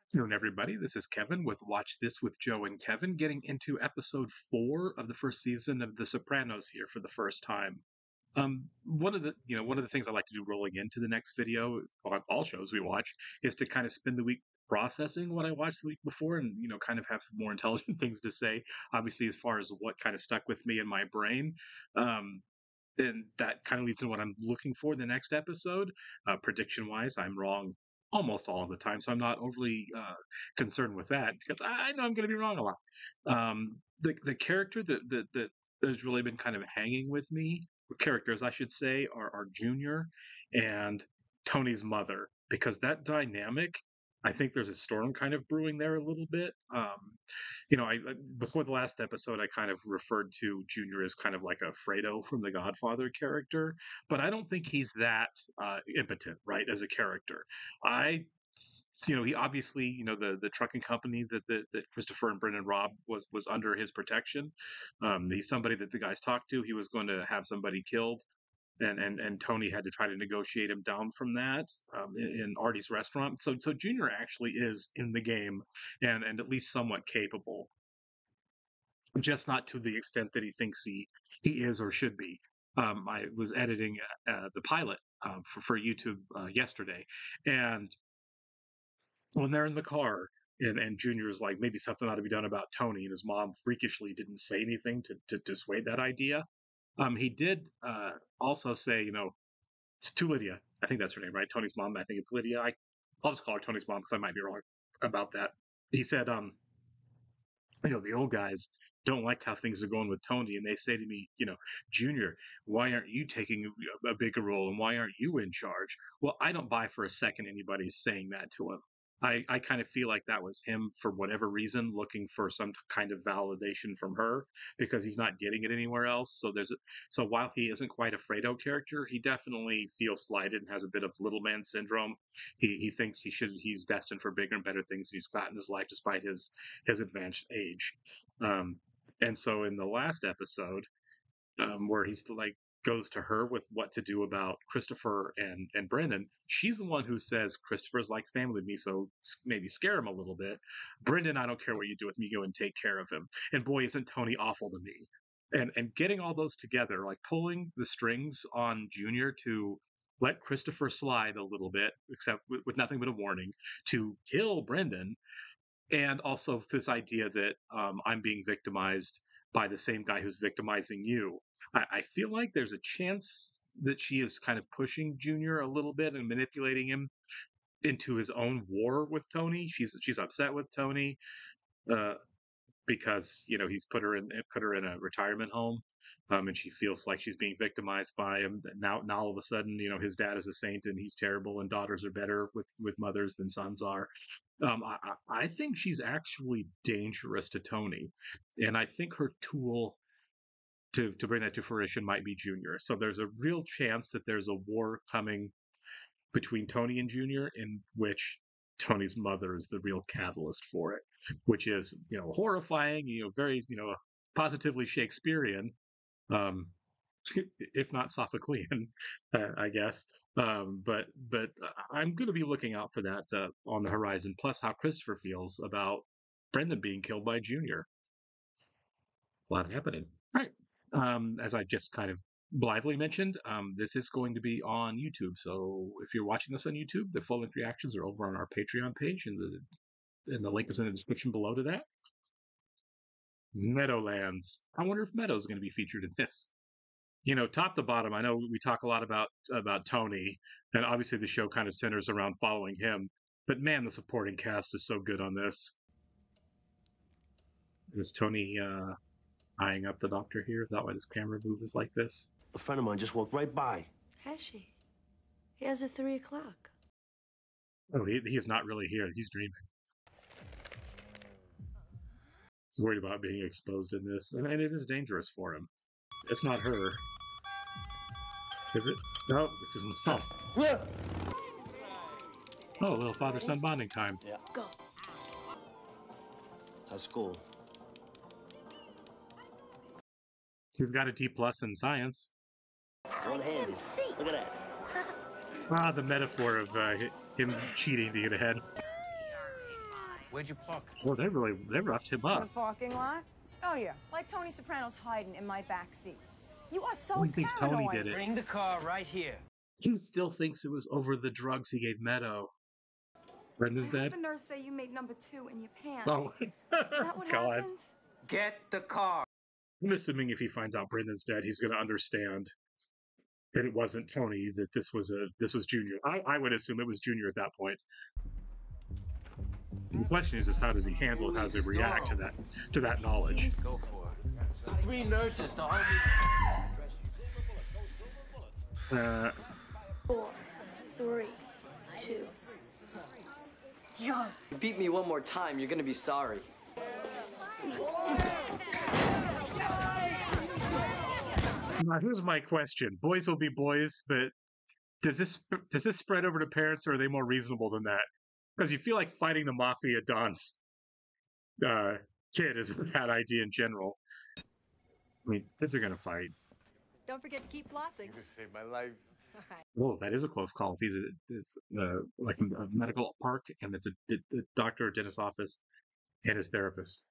Good afternoon, everybody. This is Kevin with Watch This with Joe and Kevin, getting into episode 4 of the first season of The Sopranos here for the first time. One of the things I like to do rolling into the next video on all shows we watch is to kind of spend the week processing what I watched the week before and kind of have some more intelligent things to say. Obviously, as far as what kind of stuck with me in my brain. Um, and that kind of leads to what I'm looking for the next episode. Prediction wise, I'm wrong almost all of the time, so I'm not overly concerned with that because I know I'm going to be wrong a lot. The character that has really been kind of hanging with me, characters I should say, are Junior and Tony's mother, because that dynamic. I think there's a storm kind of brewing there a little bit. I before the last episode, I kind of referred to Junior as kind of like a Fredo from the Godfather character, but I don't think he's that impotent, right, as a character. I he obviously, the trucking company that Christopher and Brendan robbed was under his protection. He's somebody that the guys talked to. He was going to have somebody killed, and Tony had to try to negotiate him down from that in Artie's restaurant. So Junior actually is in the game and at least somewhat capable, just not to the extent that he thinks he is or should be. I was editing the pilot for YouTube yesterday, and when they're in the car and Junior's like, maybe something ought to be done about Tony, and his mom freakishly didn't say anything to dissuade that idea. He did also say, to Lydia, I think that's her name, right? Tony's mom. I think it's Lydia. I'll just call her Tony's mom because I might be wrong about that. He said, the old guys don't like how things are going with Tony, and they say to me, Junior, why aren't you taking a bigger role, and why aren't you in charge? Well, I don't buy for a second anybody's saying that to him. I kind of feel like that was him for whatever reason, looking for some kind of validation from her because he's not getting it anywhere else. So while he isn't quite a Fredo character, he definitely feels slighted and has a bit of little man syndrome. He thinks he's destined for bigger and better things he's got in his life despite his advanced age. Um, and so in the last episode, where he's like goes to her with what to do about Christopher and Brendan, she's the one who says Christopher's like family to me, so maybe scare him a little bit. Brendan, I don't care what you do with me, go and take care of him. And boy, isn't Tony awful to me. And getting all those together, like pulling the strings on Junior to let Christopher slide a little bit, except with nothing but a warning, to kill Brendan, and also this idea that I'm being victimized by the same guy who's victimizing you. I feel like there's a chance that she is kind of pushing Junior a little bit and manipulating him into his own war with Tony. She's upset with Tony uh, because he's put her in a retirement home, and she feels like she's being victimized by him. Now all of a sudden, his dad is a saint and he's terrible, and daughters are better with mothers than sons are. I think she's actually dangerous to Tony, and I think her tool to bring that to fruition might be Junior. So there's a real chance that there's a war coming between Tony and Junior, in which Tony's mother is the real catalyst for it, which is horrifying, very positively Shakespearean, um, if not Sophoclean, I guess. But I'm going to be looking out for that on the horizon. Plus, how Christopher feels about Brendan being killed by Junior. A lot happening. All right. As I just kind of blithely mentioned, this is going to be on YouTube. So if you're watching this on YouTube, the full length reactions are over on our Patreon page, and the link is in the description below to that. Meadowlands. I wonder if Meadow's going to be featured in this. Top to bottom, I know we talk a lot about Tony, and obviously the show kind of centers around following him. But man, the supporting cast is so good on this. Is Tony eyeing up the doctor here? Is that why this camera move is like this? A friend of mine just walked right by. Has she? He has at 3 o'clock. Oh, he is not really here. He's dreaming. He's worried about being exposed in this, and it is dangerous for him. It's not her. Is it? No, it's his phone. Oh, a little father-son bonding time. Yeah. Go. How's school? He's got a D+ in science. One-handed. Look at that. Ah, the metaphor of him cheating to get ahead. Where'd you park? Well, they roughed him In the up. parking lot? Oh, yeah. Like Tony Soprano's hiding in my back seat. You are so Well, he thinks Tony paranoid. did it. Bring the car right here. He still thinks it was over the drugs he gave Meadow. Brendan's I heard dead? the nurse say you made number 2 in your pants. Oh, Is that what God. happened? Get the car. I'm assuming if he finds out Brendan's dead, he's going to understand that it wasn't Tony, that this was Junior. I would assume it was Junior at that point. The question is how does he handle it? How does he react to that knowledge? Go for it. 3 nurses to hold me. 4, 3, 2. You beat me one more time, you're gonna be sorry. Now, here's my question: boys will be boys, but does this spread over to parents, or are they more reasonable than that? Because you feel like fighting the mafia Don's kid is a bad idea in general. I mean, kids are gonna fight. Don't forget to keep flossing. You saved my life. Well, that is a close call. If he's like a medical park, and it's a doctor or dentist office, and his therapist.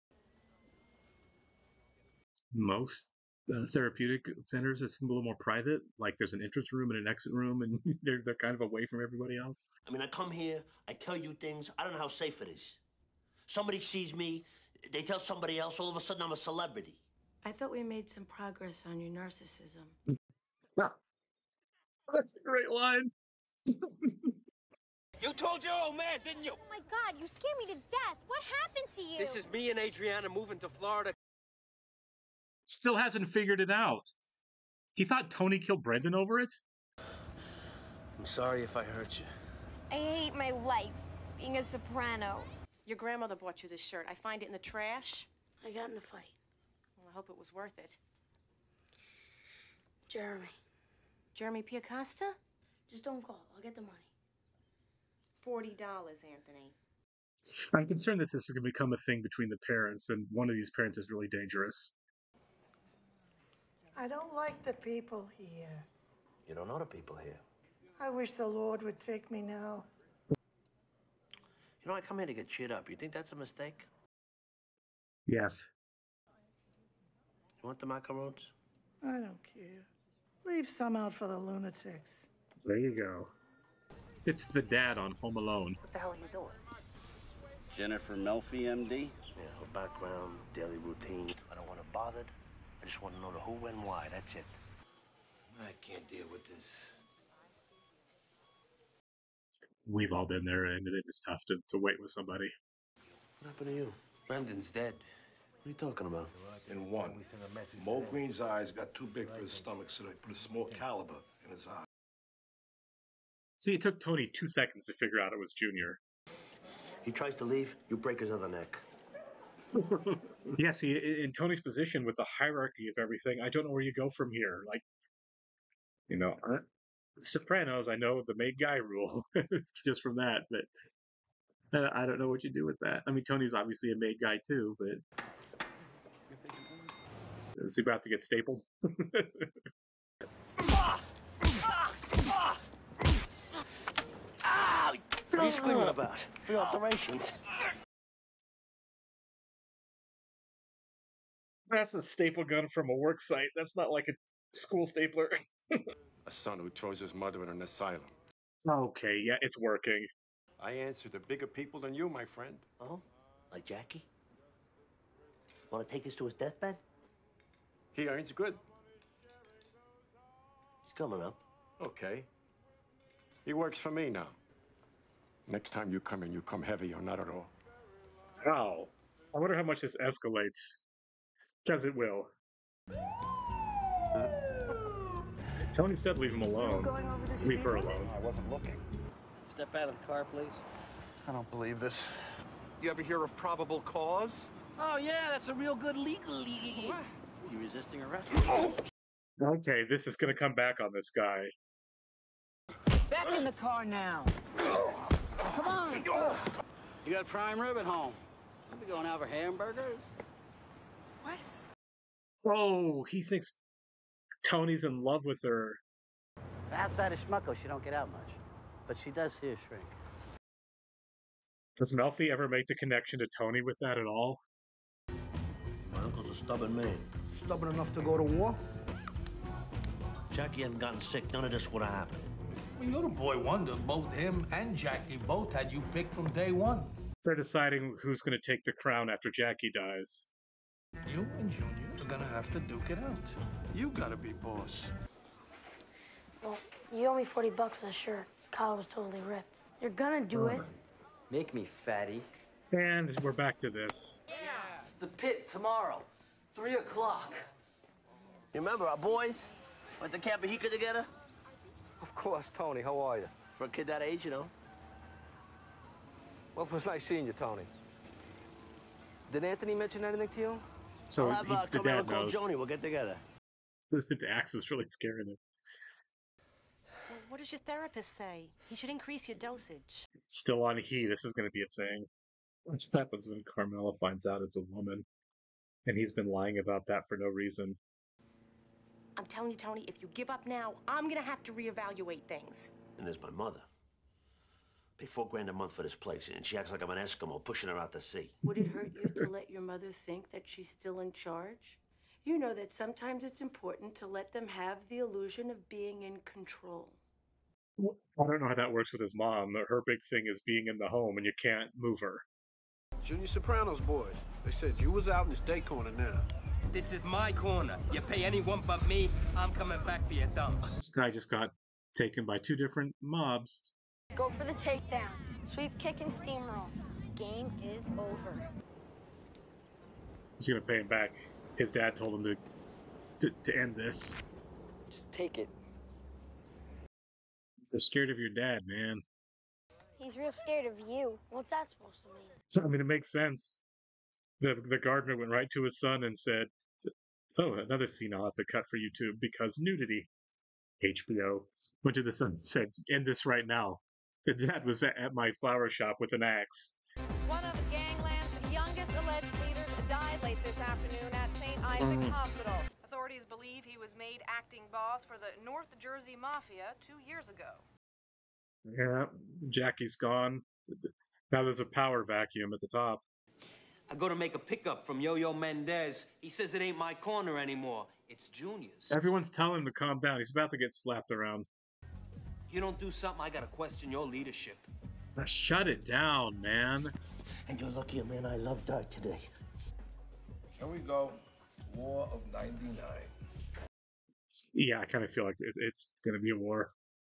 Most therapeutic centers is a little more private. Like there's an entrance room and an exit room, and they're kind of away from everybody else. I mean, I come here, I tell you things, I don't know how safe it is. Somebody sees me, they tell somebody else, all of a sudden I'm a celebrity. I thought we made some progress on your narcissism. That's a great line. You told your old man, didn't you? Oh my God, you scared me to death. What happened to you? This is me and Adriana moving to Florida. Still hasn't figured it out. He thought Tony killed Brendan over it? I'm sorry if I hurt you. I hate my life, being a soprano. Your grandmother bought you this shirt. I find it in the trash. I got in a fight. Well, I hope it was worth it. Jeremy, Jeremy Piacosta? just don't call. I'll get the money. $40, Anthony. I'm concerned that this is going to become a thing between the parents, and one of these parents is really dangerous. I don't like the people here. You don't know the people here. I wish the Lord would take me now. You know, I come here to get cheered up. You think that's a mistake? Yes. You want the macarons? I don't care. Leave some out for the lunatics. There you go. It's the dad on Home Alone. What the hell are you doing? Jennifer Melfi, MD? Yeah, her background, daily routine. I don't want to bother. I just want to know the who and why. That's it. I can't deal with this. We've all been there, and it is tough to wait with somebody. What happened to you? Brendan's dead. What are you talking about? In one. Mo Green's eyes got too big for his stomach, so they put a small caliber in his eye. See, it took Tony 2 seconds to figure out it was Junior. He tries to leave, you break his other neck. Yeah, see, in Tony's position with the hierarchy of everything, I don't know where you go from here. Like, you know, Sopranos, I know the made guy rule just from that, but I don't know what you do with that. I mean, Tony's obviously a made guy too, but is he about to get stapled? What are you screaming about? 3 alterations. That's a staple gun from a work site. That's not like a school stapler. A son who throws his mother in an asylum. Okay, yeah, it's working. I answer to bigger people than you, my friend. Oh? Like Jackie? Want to take this to his deathbed? He earns good. He's coming up. Okay. He works for me now. Next time you come in, you come heavy or not at all. Wow. I wonder how much this escalates. Because it will. Tony said leave him alone. Leave her alone. I wasn't looking. Step out of the car, please. I don't believe this. You ever hear of probable cause? Oh, yeah, that's a real good legal. You resisting arrest? Okay, this is going to come back on this guy. Back in the car now. Come on. You got prime rib at home. I'll be going out for hamburgers. What? Oh, he thinks Tony's in love with her. Outside of Schmucko, she don't get out much. But she does see a shrink. Does Melfi ever make the connection to Tony with that at all? My uncle's a stubborn man. Stubborn enough to go to war? Jackie hadn't gotten sick, none of this would have happened. Well, you're the boy wonder. Both him and Jackie both had you picked from day one. They're deciding who's going to take the crown after Jackie dies. You and Junior are gonna have to duke it out. You gotta be boss. Well, you owe me $40 for the shirt. Collar was totally ripped. You're gonna do it. Make me fatty. And we're back to this. Yeah. The pit tomorrow, 3 o'clock. You remember our boys? Went to Camp Bahika together? Of course, Tony. How are you? For a kid that age, you know. Well, it was nice seeing you, Tony. Did Anthony mention anything to you? So I'll have the come here dad and call knows. Joni. We'll get together. The axe was really scaring him. Well, what does your therapist say? He should increase your dosage. It's still on heat. This is going to be a thing. What happens when Carmela finds out it's a woman? And he's been lying about that for no reason. I'm telling you, Tony, if you give up now, I'm gonna have to reevaluate things. And there's my mother. Pay $4,000 a month for this place, and she acts like I'm an Eskimo pushing her out to sea. Would it hurt you to let your mother think that she's still in charge? You know that sometimes it's important to let them have the illusion of being in control. I don't know how that works with his mom. Her big thing is being in the home, and you can't move her. Junior Sopranos boy. They said you was out in the state corner now. This is my corner. You pay anyone but me, I'm coming back for your thumb. This guy just got taken by 2 different mobs. Go for the takedown. Sweep, kick, and steamroll. Game is over. He's going to pay him back. His dad told him to end this. Just take it. They're scared of your dad, man. He's real scared of you. What's that supposed to mean? So, I mean, it makes sense. The gardener went right to his son and said, "Oh, another scene I'll have to cut for YouTube because nudity." HBO went to the son and said, "End this right now." The dad was at my flower shop with an axe. One of Gangland's youngest alleged leaders died late this afternoon at St. Isaac's Hospital. Authorities believe he was made acting boss for the North Jersey Mafia 2 years ago. Yeah, Jackie's gone. Now there's a power vacuum at the top. I go to make a pickup from Yo-Yo Mendez. He says it ain't my corner anymore. It's Junior's. Everyone's telling him to calm down. He's about to get slapped around. You don't do something, I gotta question your leadership. Now shut it down, man. And you're lucky a man I love died today. Here we go. War of 99. Yeah, I kind of feel like it's going to be a war.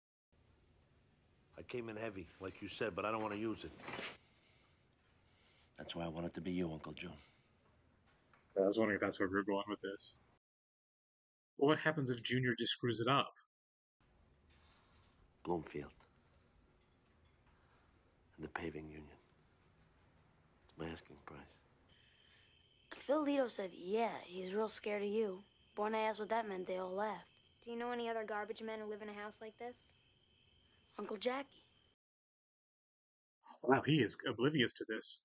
I came in heavy, like you said, but I don't want to use it. That's why I want it to be you, Uncle June. So I was wondering if that's where we're going with this. Well, what happens if Junior just screws it up? Bloomfield. And the paving union. It's my asking price. Phil Lito said, yeah, he's real scared of you. But when I asked what that meant, they all laughed. Do you know any other garbage men who live in a house like this? Uncle Jackie. Wow, he is oblivious to this.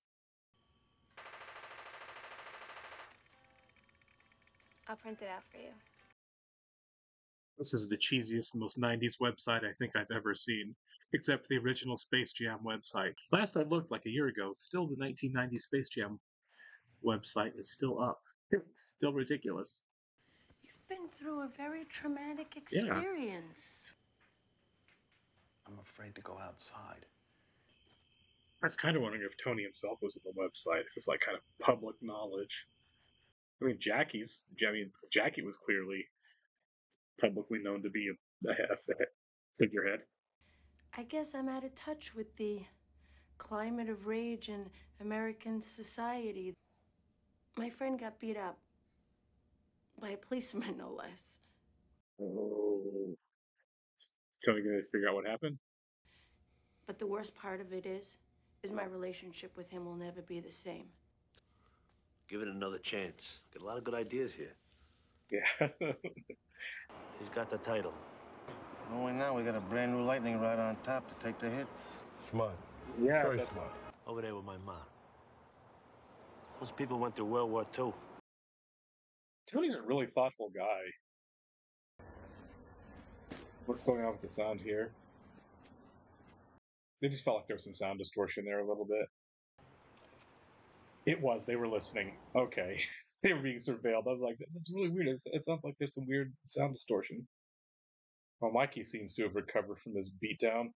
I'll print it out for you. This is the cheesiest, most 90s website I think I've ever seen, except for the original Space Jam website. Last I looked, like a year ago, still the 1990 Space Jam website is still up. It's still ridiculous. You've been through a very traumatic experience. I'm afraid to go outside. I was kind of wondering if Tony himself was on the website, if it's like kind of public knowledge. I mean, Jackie was clearly publicly known to be a figurehead. I guess I'm out of touch with the climate of rage in American society. My friend got beat up by a policeman, no less. Oh. Is Tony going to figure out what happened? But the worst part of it is my relationship with him will never be the same. Give it another chance. Got a lot of good ideas here. Yeah. He's got the title. Only now we got a brand new lightning rod on top to take the hits. Smart. Yeah, very smart. Over there with my mom. Those people went through World War II. Tony's a really thoughtful guy. What's going on with the sound here? It just felt like there was some sound distortion there a little bit. It was. They were listening. Okay. They were being surveilled. I was like, that's really weird. It sounds like there's some weird sound distortion. Well, Mikey seems to have recovered from his beatdown.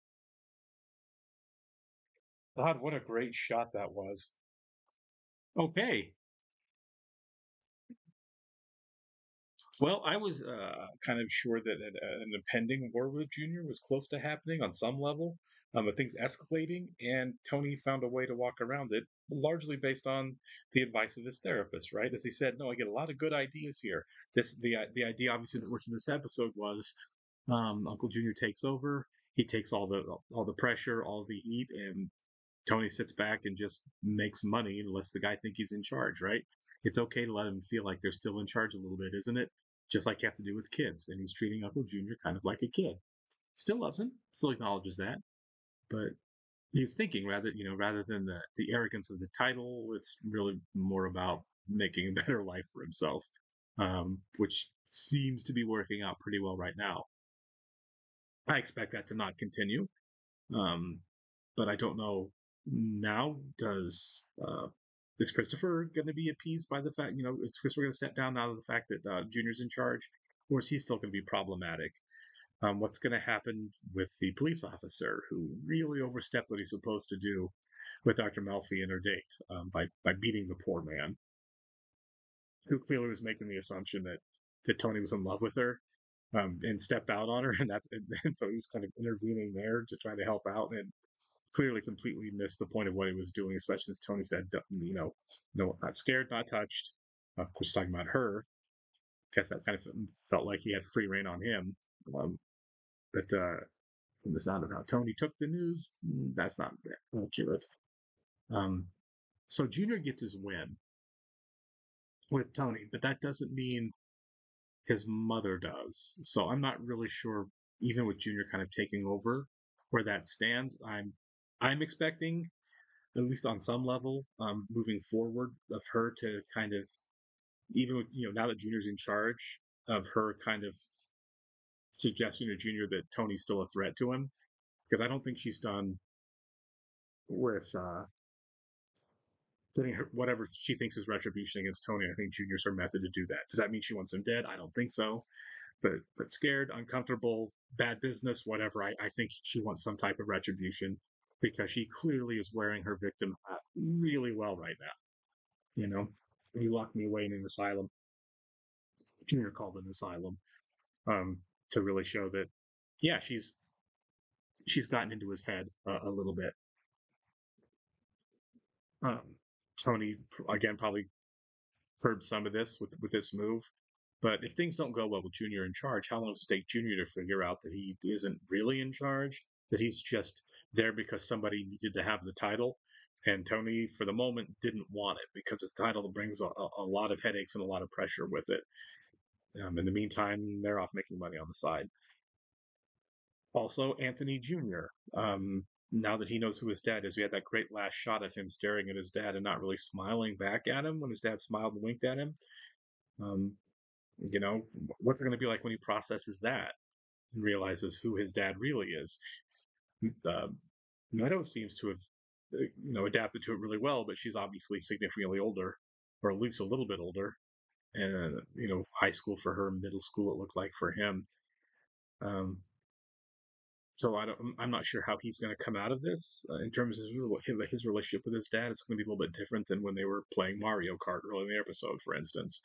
God, what a great shot that was. Okay. Well, I was kind of sure that an impending war with Junior was close to happening on some level, but things escalating, and Tony found a way to walk around it, largely based on the advice of his therapist. Right, as he said, no, I get a lot of good ideas here. The idea, obviously, that worked in this episode was Uncle Junior takes over. He takes all the pressure, all the heat, and Tony sits back and just makes money and lets the guy think he's in charge. Right. It's okay to let him feel like they're still in charge a little bit, isn't it? Just like you have to do with kids. And he's treating Uncle Junior kind of like a kid. Still loves him, still acknowledges that, but he's thinking rather than the arrogance of the title, it's really more about making a better life for himself, which seems to be working out pretty well right now. I expect that to not continue, but I don't know now. Is Christopher going to be appeased by the fact, is Christopher going to step down now to the fact that Junior's in charge, or is he still going to be problematic? What's going to happen with the police officer who really overstepped what he's supposed to do with Dr. Melfi and her date by beating the poor man, who clearly was making the assumption that Tony was in love with her and stepped out on her, and so he was kind of intervening there to try to help out, and clearly completely missed the point of what he was doing, especially as Tony said, no, not scared, not touched. Of course, talking about her, guess that kind of felt like he had free reign on him. But from the sound of how Tony took the news, that's not accurate. So Junior gets his win with Tony, but that doesn't mean his mother does. So I'm not really sure, even with Junior kind of taking over, where that stands. I'm expecting, at least on some level, moving forward, of her to kind of, even with, now that Junior's in charge, of her kind of suggesting to Junior that Tony's still a threat to him, because I don't think she's done with getting whatever she thinks is retribution against Tony. I think Junior's her method to do that. Does that mean she wants him dead? I don't think so. But scared, uncomfortable, bad business, whatever. I think she wants some type of retribution, because she clearly is wearing her victim hat really well right now. He locked me away in an asylum. Junior called an asylum, to really show that, yeah, she's gotten into his head a little bit. Tony, again, probably heard some of this with this move. But if things don't go well with Junior in charge, how long does it take Junior to figure out that he isn't really in charge? That he's just there because somebody needed to have the title? And Tony, for the moment, didn't want it because the title brings a lot of headaches and a lot of pressure with it. In the meantime, they're off making money on the side. Also, Anthony Jr., now that he knows who his dad is, we had that great last shot of him staring at his dad and not really smiling back at him when his dad smiled and winked at him. What's it going to be like when he processes that and realizes who his dad really is? Meadow seems to have, adapted to it really well, but she's obviously significantly older, or at least a little bit older. And, high school for her, middle school it looked like for him. So I'm not sure how he's going to come out of this in terms of his relationship with his dad. It's going to be a little bit different than when they were playing Mario Kart early in the episode, for instance.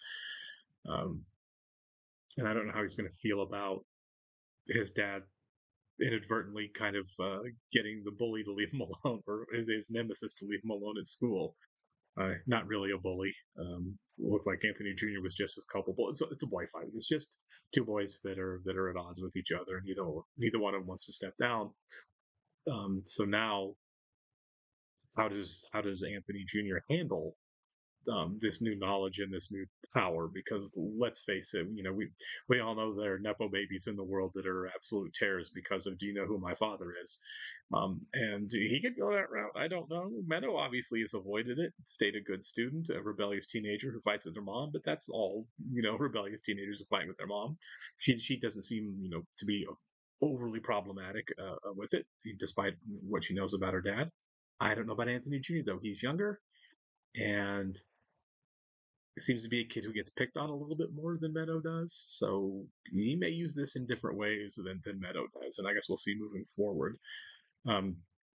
And I don't know how he's going to feel about his dad inadvertently kind of getting the bully to leave him alone, or his nemesis to leave him alone at school. Not really a bully. Looked like Anthony Jr. was just as culpable. It's a boy fight. It's just two boys that are at odds with each other, and neither one of them wants to step down. So now, how does Anthony Jr. handle this new knowledge and this new power? Because let's face it, we all know there are nepo babies in the world that are absolute terrors because of, do you know who my father is? And he could go that route. I don't know. Meadow obviously has avoided it, stayed a good student, a rebellious teenager who fights with her mom, but that's all, rebellious teenagers who fight with their mom. She doesn't seem, to be overly problematic with it, despite what she knows about her dad. I don't know about Anthony Jr., though. He's younger. and it seems to be a kid who gets picked on a little bit more than Meadow does. So he may use this in different ways than Meadow does, and I guess we'll see moving forward. And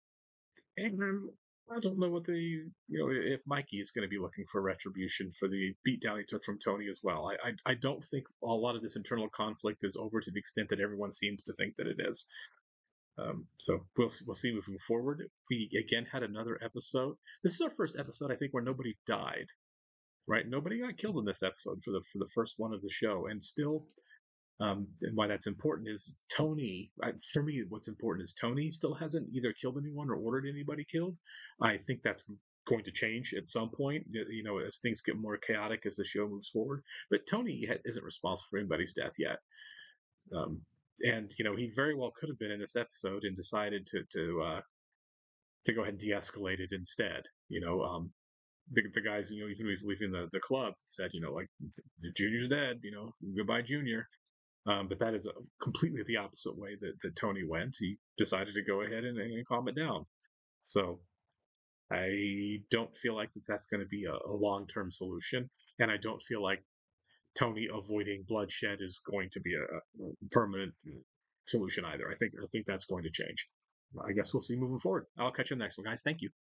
I don't know what if Mikey is going to be looking for retribution for the beatdown he took from Tony as well. I don't think a lot of this internal conflict is over to the extent that everyone seems to think that it is. So we'll see moving forward. We again had another episode. This is our first episode, I think, where nobody died. Right? Nobody got killed in this episode for the first one of the show, and still. And why that's important is Tony, for me, what's important is Tony still hasn't either killed anyone or ordered anybody killed. I think that's going to change at some point, as things get more chaotic as the show moves forward. But Tony isn't responsible for anybody's death yet. And, he very well could have been in this episode and decided to go ahead and de-escalate it instead. The guys, even when he's leaving the club, said, Junior's dead, goodbye, Junior. But that is completely the opposite way that Tony went. He decided to go ahead and calm it down. So I don't feel like that's going to be a long-term solution. And I don't feel like Tony avoiding bloodshed is going to be a permanent solution either. I think that's going to change. I guess we'll see moving forward. I'll catch you in the next one, guys. Thank you.